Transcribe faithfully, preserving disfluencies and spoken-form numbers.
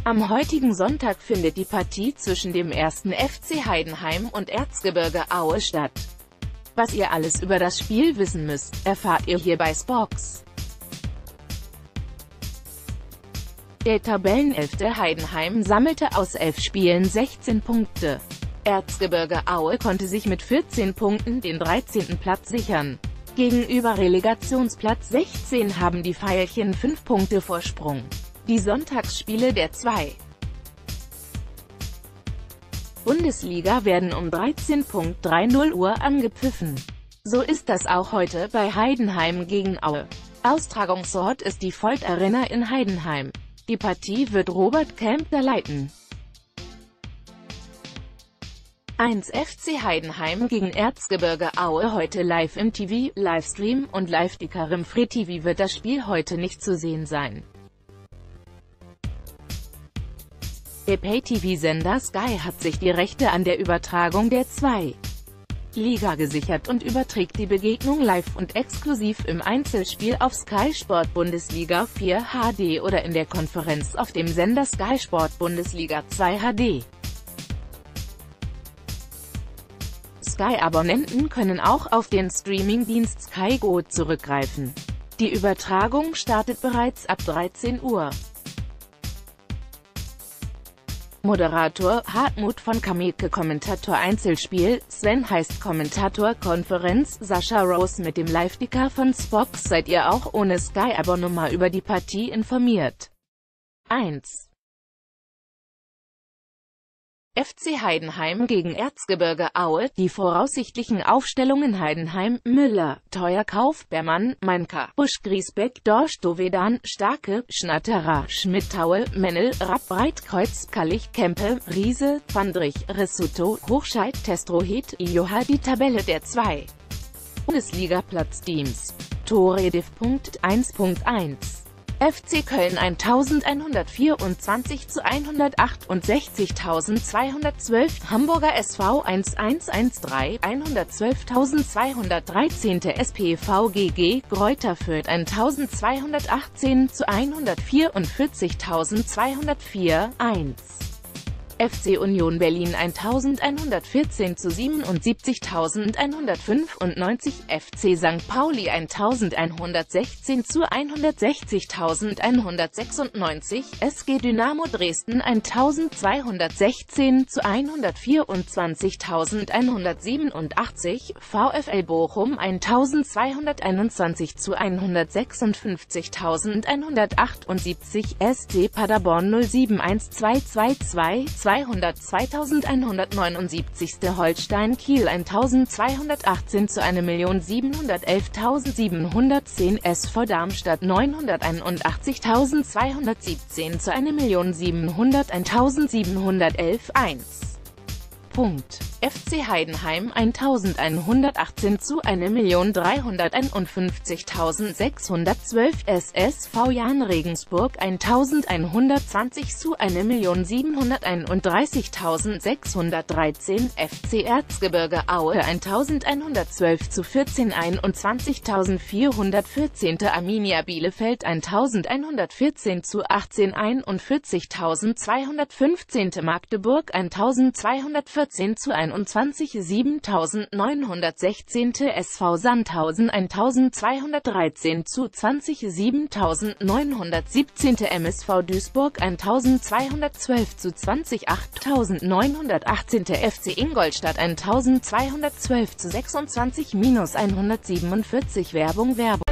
Am heutigen Sonntag findet die Partie zwischen dem ersten F C Heidenheim und Erzgebirge Aue statt. Was ihr alles über das Spiel wissen müsst, erfahrt ihr hier bei Spox. Der Tabellenelfte Heidenheim sammelte aus elf Spielen sechzehn Punkte. Erzgebirge Aue konnte sich mit vierzehn Punkten den dreizehnten Platz sichern. Gegenüber Relegationsplatz sechzehn haben die Veilchen fünf Punkte Vorsprung. Die Sonntagsspiele der zwei Bundesliga werden um dreizehn Uhr dreißig angepfiffen. So ist das auch heute bei Heidenheim gegen Aue. Austragungsort ist die Volt Arena in Heidenheim. Die Partie wird Robert Kempter leiten. eins F C Heidenheim gegen Erzgebirge Aue heute live im T V, Livestream und Live-Ticker im Free T V wird das Spiel heute nicht zu sehen sein. Der Pay-T V-Sender Sky hat sich die Rechte an der Übertragung der zwei Liga gesichert und überträgt die Begegnung live und exklusiv im Einzelspiel auf Sky Sport Bundesliga vier H D oder in der Konferenz auf dem Sender Sky Sport Bundesliga zwei H D. Sky-Abonnenten können auch auf den Streaming-Dienst Sky Go zurückgreifen. Die Übertragung startet bereits ab dreizehn Uhr. Moderator Hartmut von Kameke, Kommentator Einzelspiel, Sven Heist, Kommentator Konferenz, Sascha Rose mit dem Live-Ticker von Spox. Seid ihr auch ohne Sky-Abonnement über die Partie informiert? eins F C Heidenheim gegen Erzgebirge Aue. Die voraussichtlichen Aufstellungen: Heidenheim: Müller, Teuerkauf, Bermann, Meinka, Busch, Griesbeck, Dorsch, Dovedan, Starke, Schnatterer, Schmidt-Taue, Mennel, Rapp, Breitkreuz, Kallich, Kempe, Riese, Vandrich, Rissuto, Hochscheid, Testrohit, Joha. Die Tabelle der zwei Bundesliga-Platz-Teams. Tore Div. eins Punkt eins F C Köln eintausendeinhundertvierundzwanzig zu hundertachtundsechzigtausendzweihundertzwölf, Hamburger S V elfhundertdreizehn, hundertzwölftausendzweihundertdreizehn, S P V G G, Greuther Fürth eintausendzweihundertachtzehn zu hundertvierundvierzigtausendzweihundertvier, eins F C Union Berlin eintausendeinhundertvierzehn zu siebenundsiebzigtausendeinhundertfünfundneunzig, F C Sankt Pauli eintausendeinhundertsechzehn zu hundertsechzigtausendeinhundertsechsundneunzig, S G Dynamo Dresden eintausendzweihundertsechzehn zu hundertvierundzwanzigtausendeinhundertsiebenundachtzig, VfL Bochum eintausendzweihunderteinundzwanzig zu hundertsechsundfünfzigtausendeinhundertachtundsiebzig, S C Paderborn null sieben eins zwei zwei zwei, zweihundertzweitausendeinhundertneunundsiebzig, Holstein Kiel eintausendzweihundertachtzehn zu eine Million siebenhundertelftausendsiebenhundertzehn, S V Darmstadt neunhunderteinundachtzigtausendzweihundertsiebzehn zu eine Million siebenhundertentausendsiebenhundertelf, eins F C Heidenheim eintausendeinhundertachtzehn zu eine Million dreihunderteinundfünfzigtausendsechshundertzwölf, S S V Jahn Regensburg eintausendeinhundertzwanzig zu eine Million siebenhunderteinunddreißigtausendsechshundertdreizehn, F C Erzgebirge Aue eintausendeinhundertzwölf zu vierzehnhunderteinundzwanzigtausendvierhundertvierzehn, Arminia Bielefeld eintausendeinhundertvierzehn zu achtzehnhunderteinundvierzigtausendzweihundertfünfzehn, Magdeburg eintausendzweihundertvierzehn zu einundzwanzig siebentausendneunhundertsechzehn, S V Sandhausen eintausendzweihundertdreizehn zu zwanzig siebentausendneunhundertsiebzehn, M S V Duisburg eintausendzweihundertzwölf zu zwanzig achttausendneunhundertachtzehn, F C Ingolstadt eintausendzweihundertzwölf zu sechsundzwanzig hundertsiebenundvierzig. Werbung Werbung